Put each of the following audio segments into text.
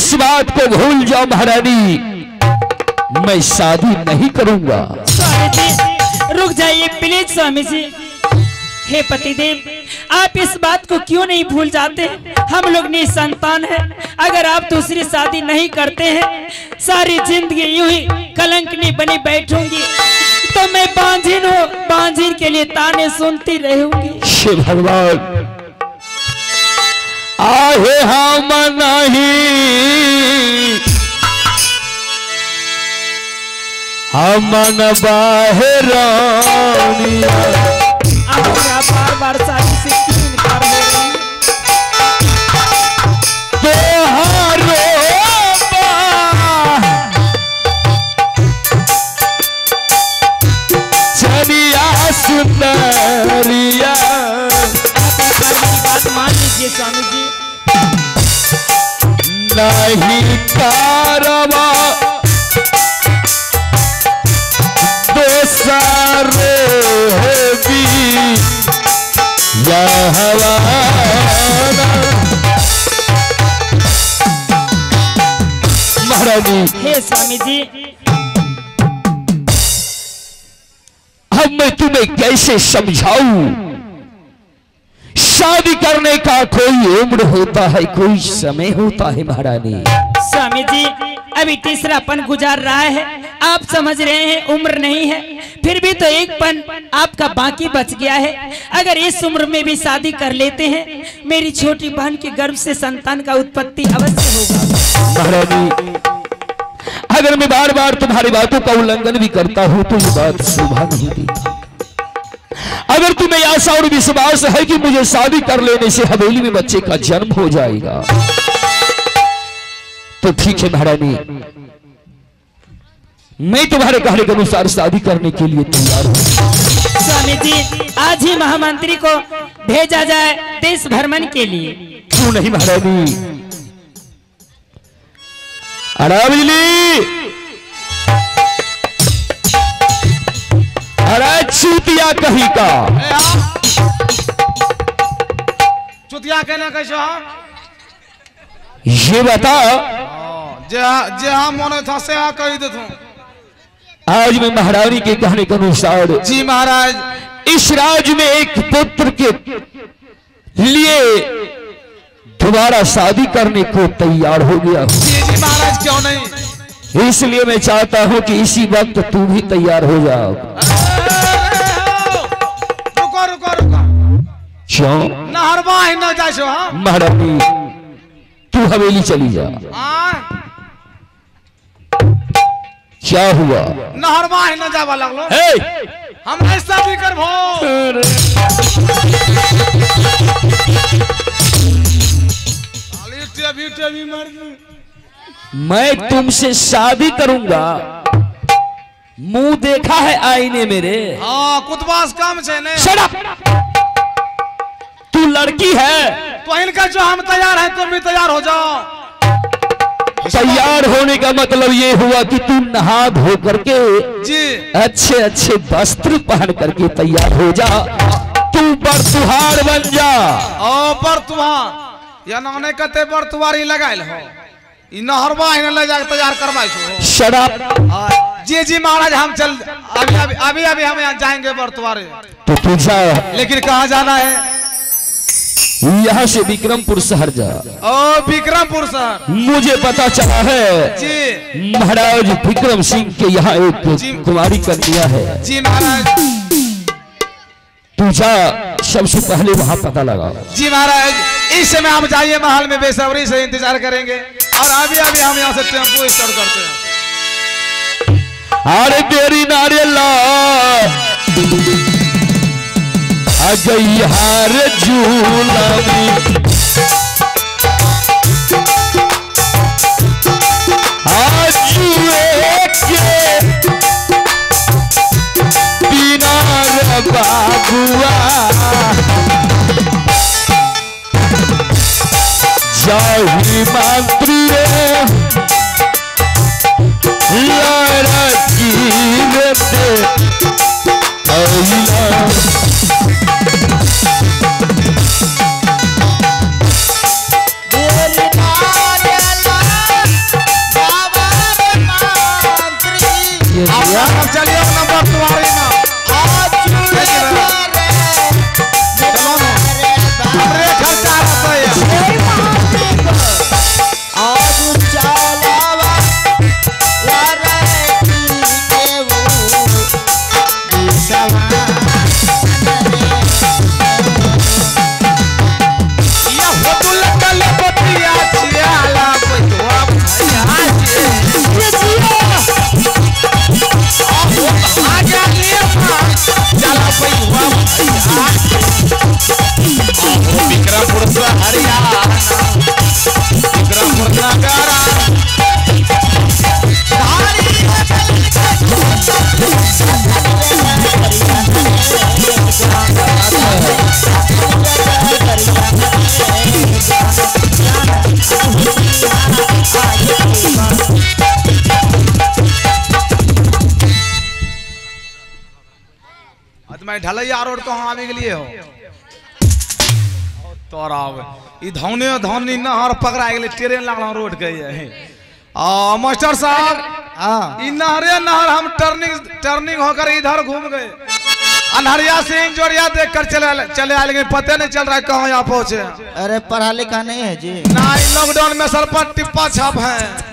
इस बात को भूल जाओ महारानी, मैं शादी नहीं करूंगा। स्वामी जी रुक जाइए प्लीज स्वामी जी। हे पतिदेव, आप इस बात को क्यों नहीं भूल जाते? हम लोग निसंतान हैं। अगर आप दूसरी शादी नहीं करते हैं, सारी जिंदगी यूं ही कलंकनी बनी बैठूंगी, तो मैं बांझिन हूँ, बांझिन के लिए ताने सुनती रहूंगी। शिव भगवान, आहे हम नहीं, हम बाहरानिया। बार बार शादी से क्यों इनकार हो रही है? चलिया सुंदरिया, बात मान लीजिए स्वामी जी। नहीं कारवा दोसारे भी महारानी। हे स्वामी जी, अब मैं तुम्हें कैसे समझाऊं? शादी करने का कोई उम्र होता है, कोई समय होता है महारानी। स्वामी जी अभी तीसरापन गुजार रहा है, आप समझ रहे हैं उम्र नहीं है, फिर भी तो एक पन आपका बाकी बच गया है। अगर इस उम्र में भी शादी कर लेते हैं, मेरी छोटी बहन के गर्भ से संतान का उत्पत्ति अवश्य होगा। महारानी, अगर मैं बार बार तुम्हारी बातों का उल्लंघन भी करता हूं तो ये बात शोभा नहीं देती। अगर तुम्हें आशा और विश्वास है कि मुझे शादी कर लेने से हवेली में बच्चे का जन्म हो जाएगा, तो ठीक है महारानी, मैं तुम्हारे कहने के अनुसार शादी करने के लिए तैयार हूं। स्वामी जी आज ही महामंत्री को भेजा जाए देश भ्रमण के लिए। क्यों नहीं महारानी? अरे बिजली, अरे चूतिया कहीं का, चुतिया कहना कैसे? ये बता, जे हाँ मन था से हाँ कही दे तू। आज मैं महारानी के कहने के अनुसार जी महाराज, इस राज्य में एक पुत्र के लिए दोबारा शादी करने को तैयार हो गया हूं। जी जी महाराज, क्यों नहीं? इसलिए मैं चाहता हूं कि इसी वक्त तू भी तैयार हो जाओ। रुको रुको रुको, क्यों? नहरवा ही न जाइसो। हाँ महारानी, तू हवेली चली जा। क्या हुआ? नहरवा ही न जावा लगलो। हम ऐसा भी करबो। मैं तुमसे शादी करूंगा, मुंह देखा है आईने मेरे। हाँ कुतबास काम से ने। Shut up! तू लड़की है तो इनका जो हम तैयार हैं तुम भी तैयार हो जाओ। तैयार होने का मतलब ये हुआ कि तू नहा धो करके जी अच्छे अच्छे वस्त्र पहन करके तैयार हो जा, तू बरतुहार बन जा। ओ बरतुहार या नाने कते बरतुहारी लगाइल हो, इ नहरवा ही न ले जा तैयार करवाई छो। शराब। जी जी महाराज, हम चल अभी हम यहाँ जाएंगे बरतुहारे। तो तू जा, लेकिन कहाँ जाना है? यहाँ से विक्रमपुर शहर जा। ओ विक्रमपुर शहर, मुझे पता चला है जी महाराज विक्रम सिंह के यहाँ एक कुमारी कन्या है। जी महाराज। तू जा, सबसे पहले वहाँ पता लगा। जी महाराज, इस समय हम जाइए महल में, बेसब्री से इंतजार करेंगे और अभी हम यहाँ से टेम्पो स्टार्ट करते हैं। अरे तेरी नारियला गई हार झूला में, आज के बिना बाबुआ जाही मंत्री रे लड़की रे अब चलिए नंबर तुम्हारी ना चलो ना हमरे खर्चा रहता है विक्रमपुर से हरियाणा विक्रमपुर नगरा मैं ढलैया रोड तो हम आवे के लिए हो तोरा ई धौने धौनी नहर पकड़ा गेले ट्रेन लागल रोड के ये मास्टर साहब ई नहरे नहर हम टर्निंग होकर इधर घूम गए अनहरिया सिंह जोड़िया देखकर चले आए लेकिन पता नहीं चल रहा है कहाँ यहाँ पहुंचे। अरे पढ़ा लिखा नहीं है जी ना लॉकडाउन में सर पर टिप्पा छाप है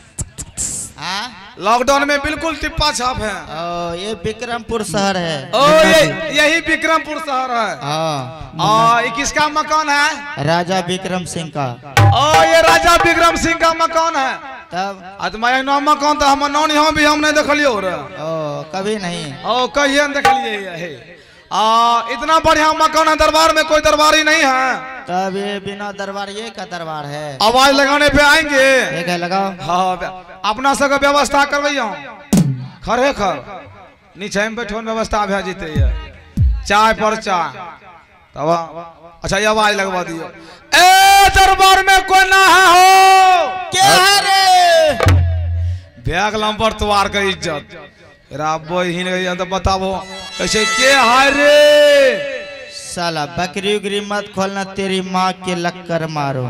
लॉकडाउन में बिल्कुल टिप्पा छाप है। ये विक्रमपुर शहर है। यही विक्रमपुर शहर है। ये किसका मकान है? राजा विक्रम सिंह का। ये राजा विक्रम सिंह का मकान है। तब मैं मकान तो हम नौन यहाँ भी हम नहीं देखलियो कभी नहीं। कहिए देखलिए इतना बढ़िया मकान है। दरबार में कोई दरबारी नहीं है। तब ये बिना दरबारिये का दरबार है। आवाज लगाने पे आएंगे। ठीक है लगाओ। हाँ अपना सब व्यवस्था करवैया खरे खर नीचे में बैठो व्यवस्था भे जीते चाय पर चाय तब अच्छा ये आवाज लगवा दियो। ए दरबार में कोई ना है हो क्या है रे भैग लंबर तुआर का इज्जत तो बताओ कैसे के है रे साला बकरी उगरी मत खोलना तेरी माँ के लक्कर मारो।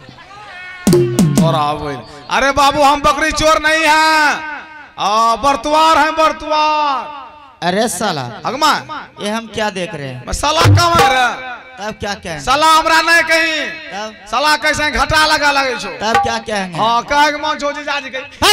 अरे बाबू हम बकरी चोर नहीं हैं बरतुआर हैं बरतुआर। अरे साला अगमा ये हम क्या देख रहे हैं? साला कम है तब क्या कहें? साला हमरा नहीं कहीं तब साला कैसे घाटा लगा लगे छो तब क्या कहेंगे? हाँ कह के मन छोजी जा जी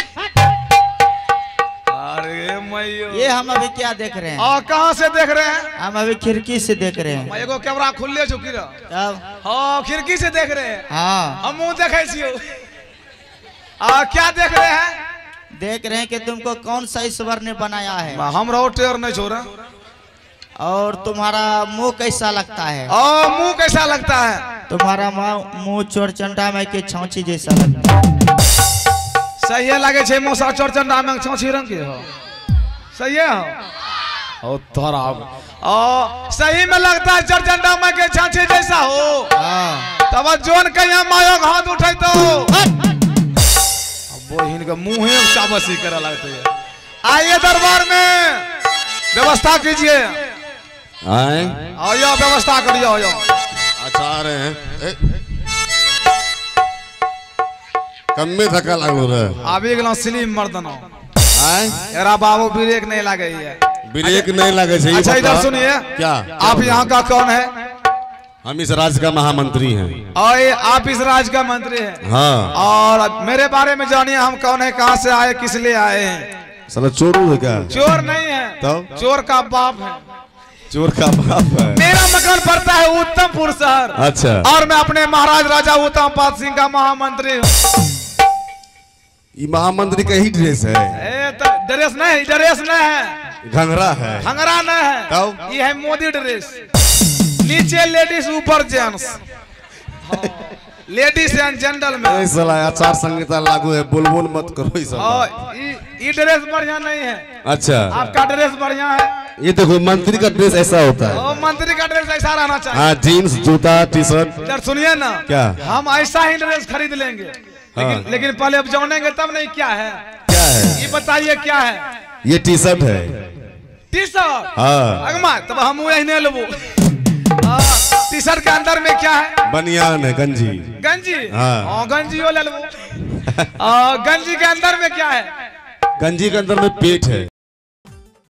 अरे मैयो ये हम अभी क्या देख रहे हैं? कहाँ से देख रहे हैं? हम अभी खिड़की से देख रहे हैं। एगो कैमरा खुले चुकी तब हाँ खिड़की से देख रहे हैं। हाँ हम मुँह देखे छियो क्या देख रहे हैं? देख रहे हैं कि तुमको कौन सा ईश्वर ने बनाया है। हम रहो टेर नहीं छोड़ा। और तुम्हारा मुंह कैसा लगता है? मुंह कैसा लगता है? तुम्हारा मुंह चोरचंडा में के छाँची जैसा लगता है। सही लगे छे मौसा चोरचंडा में छाँची रंग के हो सही है हो तोरा सही में लगता है चोरचंडा में के छाँची जैसा हो। तब जोन कहीं मायो हाथ उठे तो वो इनका मुंह चाबसी करा लगते है। आइए दरबार में व्यवस्था कीजिए। आइए व्यवस्था करिए। अच्छा आ रहे हैं कम में धक्का लागू रहे अभी गलो स्लिम मर्दनो एरा बाबू ब्रेक नहीं लगे है। ब्रेक नहीं लगे चाहिए। अच्छा इधर सुनिए क्या आप यहाँ का कौन है? हम इस राज्य का महामंत्री हैं। और आप इस राज्य का मंत्री हैं? हाँ। और मेरे बारे में जानिए हम कौन है कहाँ से आए किस लिए आए हैं? साला चोर है क्या? चोर नहीं है तो चोर का बाप है। चोर का बाप है। मेरा मकान पड़ता है उत्तमपुर शहर। अच्छा और मैं अपने महाराज राजा उत्तमपाद सिंह का महामंत्री हूँ। ये महामंत्री का ही ड्रेस है? ड्रेस नहीं है घंघरा है। घंघरा नहीं है तो? ये है मोदी ड्रेस। नीचे लेडीज ऊपर जेंट्स। Ladies and gentleman. साला आचार संहिता लागू है बोल मत करो इस ये ड्रेस बढ़िया नहीं है। अच्छा आपका ड्रेस बढ़िया है। ये देखो मंत्री का ड्रेस ऐसा होता है। मंत्री का ड्रेस ऐसा रहना चाहिए। हाँ जीन्स जूता टी शर्ट। इधर सुनिए ना क्या हम ऐसा ही ड्रेस खरीद लेंगे। लेकिन पहले अब जानेंगे तब नहीं क्या है। क्या है ये बताइए क्या है? ये टी शर्ट है। T shirt? हाँ अगमा तब हम वही नहीं लेबो। टी शर्ट के अंदर में क्या है? बनियान है गंजी। गंजी? हाँ गंजी वो ले लेबो। गंजी के अंदर में क्या है? गंजी के अंदर में पेट है।